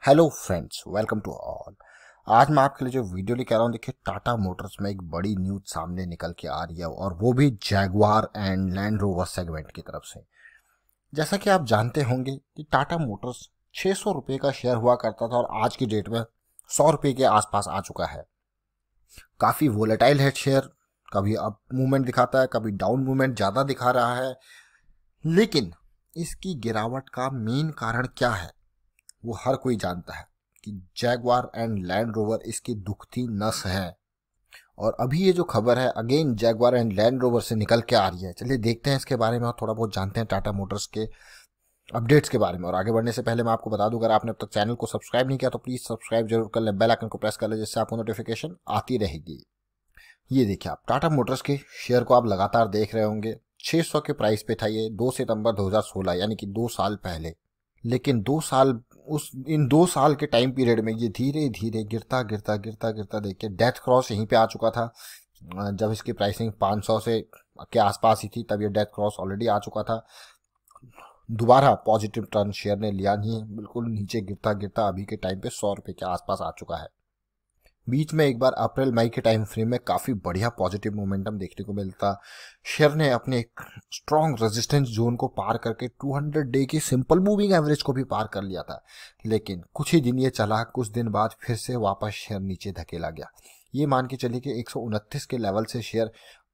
Hello friends, welcome to all. आज मैं आपके लिए जो वीडियो लेकर आ रहा हूँ, देखिए टाटा मोटर्स में एक बड़ी न्यूज सामने निकल के आ रही है और वो भी Jaguar and Land Rover segment की तरफ से। जैसा कि आप जानते होंगे कि टाटा मोटर्स 600 रुपये का शेयर हुआ करता था और आज की डेट में 100 रुपये के आसपास आ चुका है। काफ़ी वोलेटाइल है शेयर, कभी अप मूवमेंट दिखाता है, कभी डाउन मूवमेंट ज़्यादा दिखा रहा है। लेकिन इसकी गिरावट का मेन कारण क्या है वो हर कोई जानता है कि जैगवार एंड लैंड रोवर इसकी दुखती नस है। और अभी ये जो खबर है again Jaguar and Land Rover से निकल के आ रही है। चलिए देखते हैं इसके बारे में और थोड़ा बहुत जानते हैं टाटा मोटर्स के अपडेट्स के बारे में। और आगे बढ़ने से पहले मैं आपको बता दूं, अगर आपने अब तक चैनल को सब्सक्राइब नहीं किया तो प्लीज सब्सक्राइब जरूर कर लें, बेल आइकन को प्रेस कर लें, जिससे आपको नोटिफिकेशन आती रहेगी। ये देखिए, आप टाटा मोटर्स के शेयर को आप लगातार देख रहे होंगे। 600 के प्राइस पे था ये 2 सितंबर 2016, यानी कि 2 साल पहले। लेकिन 2 साल के टाइम पीरियड में ये धीरे धीरे गिरता गिरता गिरता गिरता देखिए डेथ क्रॉस यहीं पे आ चुका था। जब इसकी प्राइसिंग 500 से के आसपास ही थी, तब ये डेथ क्रॉस ऑलरेडी आ चुका था। दोबारा पॉजिटिव टर्न शेयर ने लिया नहीं है, बिल्कुल नीचे गिरता गिरता अभी के टाइम पे 100 रुपये के आसपास आ चुका है। बीच में एक बार अप्रैल मई के टाइम फ्रेम में काफ़ी बढ़िया पॉजिटिव मोमेंटम देखने को मिलता। शेयर ने अपने एक स्ट्रॉन्ग रेजिस्टेंस जोन को पार करके 200 डे की सिंपल मूविंग एवरेज को भी पार कर लिया था। लेकिन कुछ ही दिन ये चला, कुछ दिन बाद फिर से वापस शेयर नीचे धकेला गया। ये मान के चलिए कि 129 के लेवल से शेयर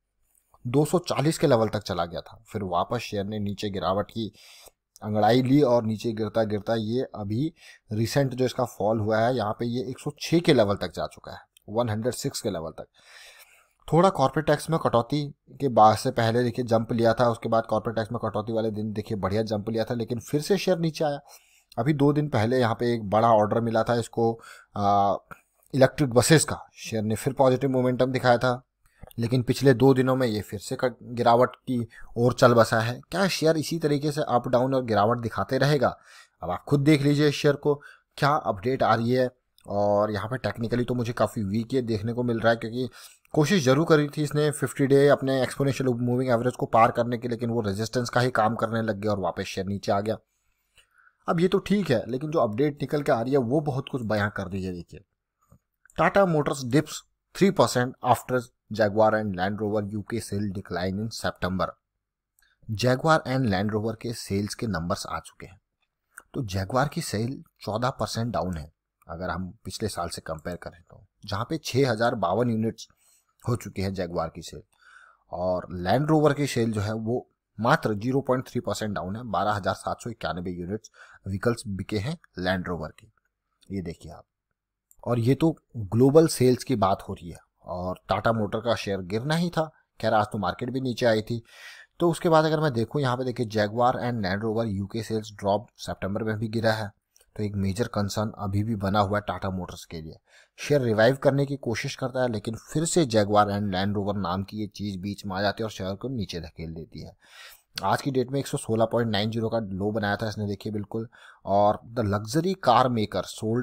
240 के लेवल तक चला गया था। फिर वापस शेयर ने नीचे गिरावट की अंगड़ाई ली और नीचे गिरता गिरता ये अभी रिसेंट जो इसका फॉल हुआ है, यहाँ पे ये 106 के लेवल तक जा चुका है, 106 के लेवल तक। थोड़ा कॉर्पोरेट टैक्स में कटौती के बाद से पहले देखिए जंप लिया था, उसके बाद कॉर्पोरेट टैक्स में कटौती वाले दिन देखिए बढ़िया जंप लिया था, लेकिन फिर से शेयर नीचे आया। अभी 2 दिन पहले यहाँ पे एक बड़ा ऑर्डर मिला था इसको इलेक्ट्रिक बसेस का। शेयर ने फिर पॉजिटिव मोमेंटम दिखाया था, लेकिन पिछले 2 दिनों में ये फिर से गिरावट की ओर चल बसा है। क्या शेयर इसी तरीके से अप डाउन और गिरावट दिखाते रहेगा? अब आप खुद देख लीजिए शेयर को क्या अपडेट आ रही है। और यहाँ पे टेक्निकली तो मुझे काफ़ी वीक ये देखने को मिल रहा है, क्योंकि कोशिश जरूर करी थी इसने 50 डे अपने एक्सपोनेंशियल मूविंग एवरेज को पार करने की, लेकिन वो रेजिस्टेंस का ही काम करने लग गया और वापस शेयर नीचे आ गया। अब ये तो ठीक है, लेकिन जो अपडेट निकल के आ रही है वो बहुत कुछ बयां कर रही है। देखिए, Tata Motors dips 3% after Jaguar and Land Rover UK sale decline in September। Jaguar and Land Rover के सेल्स के नंबर्स आ चुके हैं। तो जैगवार की सेल 14% डाउन है अगर हम पिछले साल से कंपेयर करें तो, जहां पे 6052 यूनिट्स हो चुकी है जैगवार की सेल। और लैंड रोवर की सेल जो है वो मात्र 0.3% डाउन है, 12791 यूनिट्स व्हीकल्स बिके हैं लैंड रोवर की। ये देखिए आप, और ये तो ग्लोबल सेल्स की बात हो रही है और टाटा मोटर का शेयर गिरना ही था। खैर आज तो मार्केट भी नीचे आई थी। तो उसके बाद अगर मैं देखूं, यहाँ पे देखिए Jaguar and Land Rover UK sales drop सितंबर में भी गिरा है। तो एक मेजर कंसर्न अभी भी बना हुआ है टाटा मोटर्स के लिए। शेयर रिवाइव करने की कोशिश करता है, लेकिन फिर से जैगवार एंड लैंड रोवर नाम की ये चीज बीच में आ जाती है और शेयर को नीचे धकेल देती है। आज की डेट में 116.90 का लो बनाया था इसने, देखिए बिल्कुल। और the luxury car maker sold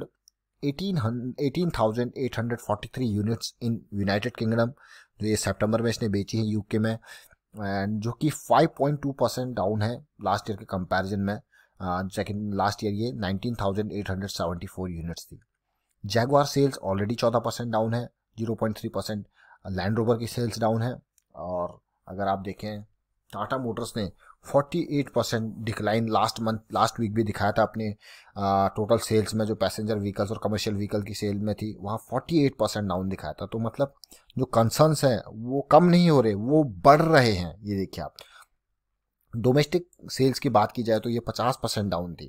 18,843 units in United Kingdom, जो ये सितंबर में इसने बेची है यूके में, एंड जो कि 5.2% डाउन है लास्ट ईयर के कंपैरिजन में। सेकंड लास्ट ईयर ये 19,874 यूनिट्स थी। जैगवार सेल्स ऑलरेडी 14% डाउन है, 0.3%। लैंड रोवर की सेल्स डाउन है। और अगर आप देखें, टाटा मोटर्स ने 48% डिक्लाइन लास्ट वीक भी दिखाया था अपने टोटल सेल्स में, जो पैसेंजर व्हीकल्स और कमर्शियल व्हीकल की सेल में थी वहाँ 48% डाउन दिखाया था। तो मतलब जो कंसर्न्स हैं वो कम नहीं हो रहे, वो बढ़ रहे हैं। ये देखिए आप, डोमेस्टिक सेल्स की बात की जाए तो ये 50% डाउन थी,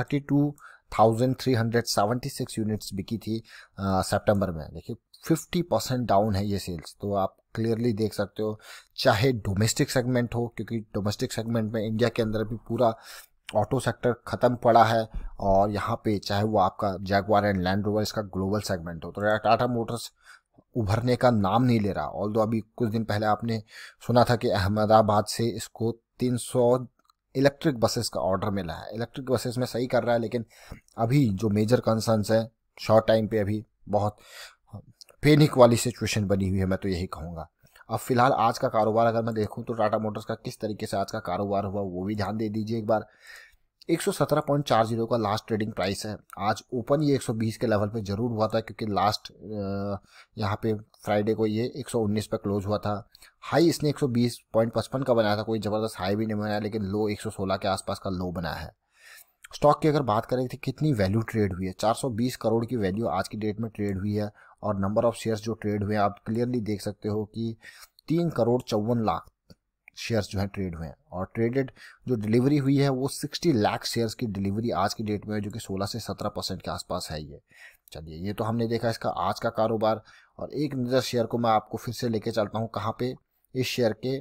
32,376 यूनिट्स बिकी थी सितंबर में। देखिए 50% डाउन है ये सेल्स। तो आप क्लियरली देख सकते हो, चाहे डोमेस्टिक सेगमेंट हो, क्योंकि डोमेस्टिक सेगमेंट में इंडिया के अंदर भी पूरा ऑटो सेक्टर खत्म पड़ा है, और यहाँ पे चाहे वो आपका जैगवार एंड लैंड रोवर इसका ग्लोबल सेगमेंट हो, तो टाटा मोटर्स उभरने का नाम नहीं ले रहा। ऑल्दो अभी कुछ दिन पहले आपने सुना था कि अहमदाबाद से इसको 300 इलेक्ट्रिक बसेस का ऑर्डर मिला है। इलेक्ट्रिक बसेस में सही कर रहा है, लेकिन अभी जो मेजर कंसर्न्स है शॉर्ट टाइम पे अभी बहुत पैनिक वाली सिचुएशन बनी हुई है, मैं तो यही कहूँगा। अब फिलहाल आज का कारोबार अगर मैं देखूं तो टाटा मोटर्स का किस तरीके से आज का कारोबार हुआ वो भी ध्यान दे दीजिए एक बार। 117.40 का लास्ट ट्रेडिंग प्राइस है। आज ओपन ये 120 के लेवल पे जरूर हुआ था, क्योंकि लास्ट यहाँ पे फ्राइडे को ये 119 पे क्लोज हुआ था। हाई इसने 120.55 का बनाया था, कोई ज़बरदस्त हाई भी नहीं बनाया, लेकिन लो 116 के आसपास का लो बनाया है। स्टॉक की अगर बात करें तो कितनी वैल्यू ट्रेड हुई है, 420 करोड़ की वैल्यू आज की डेट में ट्रेड हुई है। और नंबर ऑफ शेयर्स जो ट्रेड हुए हैं आप क्लियरली देख सकते हो कि 3,54,00,000 शेयर्स जो है ट्रेड हुए हैं। और ट्रेडेड जो डिलीवरी हुई है वो 60 लाख शेयर्स की डिलीवरी आज की डेट में है, जो कि 16 से 17% के आसपास है ये। चलिए, ये तो हमने देखा इसका आज का कारोबार। और एक नज़र शेयर को मैं आपको फिर से लेके चलता हूँ कहाँ पे, इस शेयर के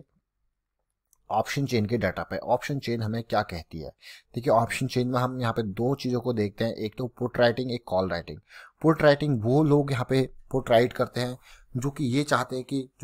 ऑप्शन चेन के डाटा पे। ऑप्शन चेन हमें क्या कहती है? देखिए, ऑप्शन चेन में हम यहाँ पे दो चीज़ों को देखते हैं, एक तो पुट राइटिंग, एक कॉल राइटिंग। पुट राइटिंग वो लोग यहाँ पे पुट राइट करते हैं जो कि ये चाहते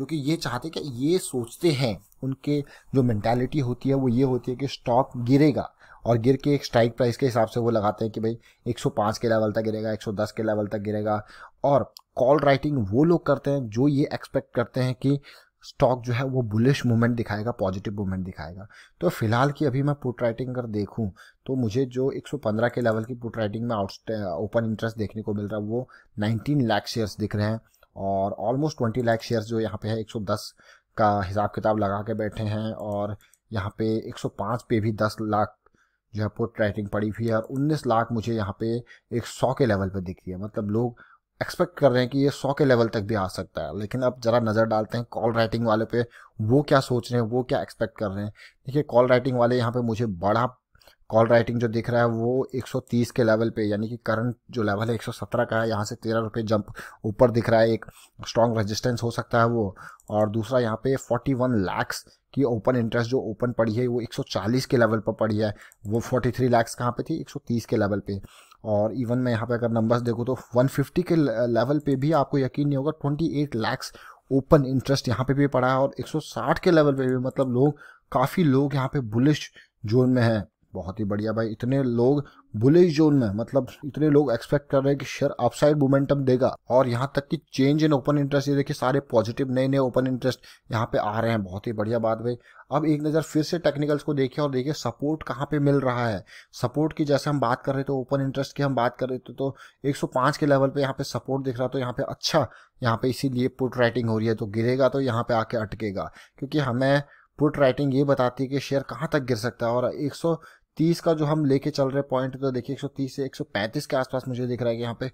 कि ये सोचते हैं, उनके जो मेंटालिटी होती है वो ये होती है कि स्टॉक गिरेगा, और गिर के एक स्ट्राइक प्राइस के हिसाब से वो लगाते हैं कि भाई 105 के लेवल तक गिरेगा, 110 के लेवल तक गिरेगा। और कॉल राइटिंग वो लोग करते हैं जो ये एक्सपेक्ट करते हैं कि स्टॉक जो है वो बुलिश मूवमेंट दिखाएगा, पॉजिटिव मूवमेंट दिखाएगा। तो फिलहाल की अभी मैं पुट राइटिंग अगर देखूं तो मुझे जो 115 के लेवल की पुट राइटिंग में ओपन इंटरेस्ट देखने को मिल रहा है वो 19 लाख शेयर्स दिख रहे हैं। और ऑलमोस्ट 20 लाख शेयर्स जो यहाँ पे है 110 का हिसाब किताब लगा के बैठे हैं। और यहाँ पे 105 पे भी 10 लाख जो है पुट राइटिंग पड़ी हुई है, और 19 लाख मुझे यहाँ पे 100 के लेवल पे दिख रही है। मतलब लोग एक्सपेक्ट कर रहे हैं कि ये 100 के लेवल तक भी आ सकता है। लेकिन अब जरा नज़र डालते हैं कॉल राइटिंग वाले पे, वो क्या सोच रहे हैं, वो क्या एक्सपेक्ट कर रहे हैं। देखिए, कॉल राइटिंग वाले यहाँ पे मुझे बड़ा कॉल राइटिंग जो दिख रहा है वो 130 के लेवल पे, यानी कि करंट जो लेवल है 117 का है, यहाँ से 13 रुपये जंप ऊपर दिख रहा है, एक स्ट्रॉन्ग रेजिस्टेंस हो सकता है वो। और दूसरा यहाँ पे 41 लाख्स की ओपन इंटरेस्ट जो ओपन पड़ी है वो 140 के लेवल पर पड़ी है। वो 43 लाख्स कहाँ पे थी, 130 के लेवल पे। और इवन मैं यहाँ पे अगर नंबर्स देखूँ तो 150 के लेवल पे भी आपको यकीन नहीं होगा 28 लाख्स ओपन इंटरेस्ट यहाँ पे भी पड़ा है। और 160 के लेवल पे भी, मतलब लोग, काफ़ी लोग यहाँ पे बुलिश जोन में हैं। बहुत ही बढ़िया भाई, इतने लोग बुलिश जोन में, मतलब इतने लोग एक्सपेक्ट कर रहे हैं कि शेयर अपसाइड मोमेंटम देगा। और यहाँ तक कि चेंज इन ओपन इंटरेस्ट, ये देखिए सारे पॉजिटिव नए नए ओपन इंटरेस्ट यहाँ पे आ रहे हैं। बहुत ही बढ़िया बात भाई। अब एक नज़र फिर से टेक्निकल्स को देखिए और देखिए सपोर्ट कहाँ पे मिल रहा है। सपोर्ट की जैसे हम बात कर रहे थे, ओपन इंटरेस्ट की हम बात कर रहे थे, तो 105 के लेवल पे यहाँ पे सपोर्ट दिख रहा, तो यहाँ पे अच्छा, यहाँ पे इसीलिए पुट राइटिंग हो रही है। तो गिरेगा तो यहाँ पे आके अटकेगा, क्योंकि हमें पुट राइटिंग ये बताती है कि शेयर कहाँ तक गिर सकता है। और 130 का जो हम लेके चल रहे पॉइंट, तो देखिए 130 से 135 के आसपास मुझे दिख रहा है कि यहाँ पे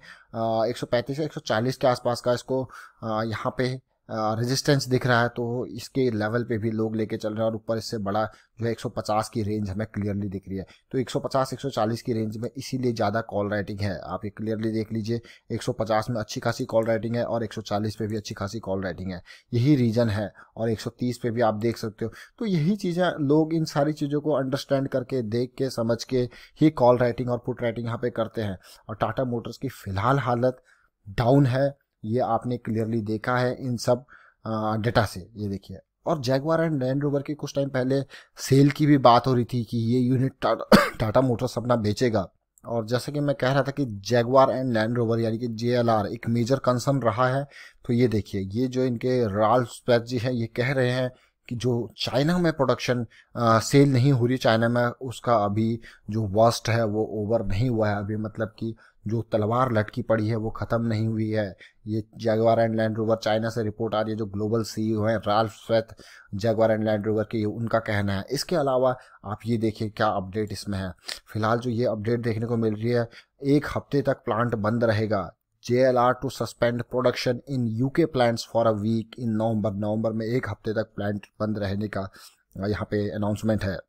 135 से 140 के आसपास का इसको यहाँ पे रेजिस्टेंस दिख रहा है। तो इसके लेवल पे भी लोग लेके चल रहे हैं। और ऊपर इससे बड़ा जो है 150 की रेंज हमें क्लियरली दिख रही है। तो 150 140 की रेंज में इसीलिए ज़्यादा कॉल राइटिंग है। आप ये क्लियरली देख लीजिए, 150 में अच्छी खासी कॉल राइटिंग है और 140 पे भी अच्छी खासी कॉल राइटिंग है, यही रीज़न है। और 130 पे भी आप देख सकते हो। तो यही चीज़ें, लोग इन सारी चीज़ों को अंडरस्टैंड करके, देख के, समझ के ही कॉल राइटिंग और पुट राइटिंग यहाँ पे करते हैं। और टाटा मोटर्स की फ़िलहाल हालत डाउन है, ये आपने क्लियरली देखा है इन सब डेटा से। ये देखिए, और जैगवार एंड लैंड रोवर की कुछ टाइम पहले सेल की भी बात हो रही थी कि ये यूनिट टाटा मोटर्स अपना बेचेगा। और जैसे कि मैं कह रहा था कि जैगवार एंड लैंड रोवर यानी कि JLR एक मेजर कंसर्न रहा है। तो ये देखिए, ये जो इनके राल्फ स्पेक्स जी हैं, ये कह रहे हैं कि जो चाइना में प्रोडक्शन सेल नहीं हो रही चाइना में, उसका अभी जो वर्स्ट है वो ओवर नहीं हुआ है अभी। मतलब कि जो तलवार लटकी पड़ी है वो ख़त्म नहीं हुई है। ये Jaguar and Land Rover, China से रिपोर्ट आ रही है, जो ग्लोबल CEO हैं Ralf Speth Jaguar and Land Rover के, उनका कहना है। इसके अलावा आप ये देखिए क्या अपडेट इसमें है। फिलहाल जो ये अपडेट देखने को मिल रही है, 1 हफ्ते तक प्लांट बंद रहेगा। JLR to suspend production in UK plants for a week in November में 1 हफ्ते तक प्लांट बंद रहने का यहाँ पे अनाउंसमेंट है।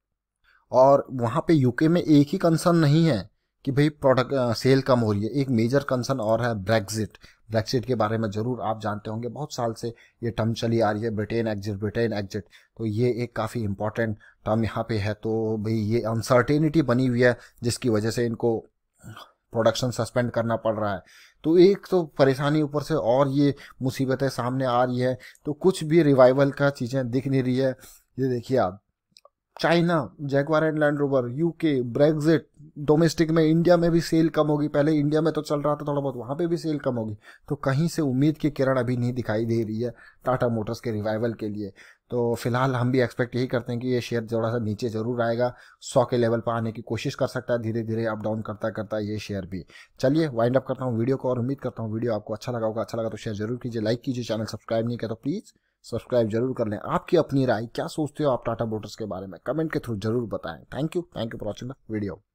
और वहाँ पे UK में एक ही कंसर्न नहीं है कि भाई प्रोडक्ट सेल कम हो रही है, एक मेजर कंसर्न और है ब्रेक्सिट के बारे में ज़रूर आप जानते होंगे। बहुत साल से ये टर्म चली आ रही है, ब्रिटेन एग्जिट। तो ये एक काफ़ी इंपॉर्टेंट टर्म यहाँ पे है। तो भाई ये अनसर्टेनिटी बनी हुई है जिसकी वजह से इनको प्रोडक्शन सस्पेंड करना पड़ रहा है। तो एक तो परेशानी, ऊपर से और ये मुसीबतें सामने आ रही है, तो कुछ भी रिवाइवल का चीज़ें दिख नहीं रही है। ये देखिए आप, China, Jaguar and Land Rover, UK, Brexit, domestic में इंडिया में भी सेल कम होगी। पहले इंडिया में तो चल रहा था थोड़ा बहुत, वहाँ पे भी सेल कम होगी। तो कहीं से उम्मीद की किरण अभी नहीं दिखाई दे रही है टाटा मोटर्स के रिवाइवल के लिए। तो फिलहाल हम भी एक्सपेक्ट यही करते हैं कि ये शेयर थोड़ा सा नीचे जरूर आएगा, 100 के लेवल पर आने की कोशिश कर सकता है, धीरे धीरे अप डाउन करता करता ये शेयर भी। चलिए वाइंड अप करता हूँ वीडियो को, और उम्मीद करता हूँ वीडियो आपको अच्छा लगा होगा। अच्छा लगा तो शेयर जरूर कीजिए, लाइक कीजिए, चैनल सब्सक्राइब नहीं किया तो प्लीज़ सब्सक्राइब जरूर कर लें। आपकी अपनी राय क्या सोचते हो आप टाटा मोटर्स के बारे में, कमेंट के थ्रू जरूर बताएं। Thank you for watching the video.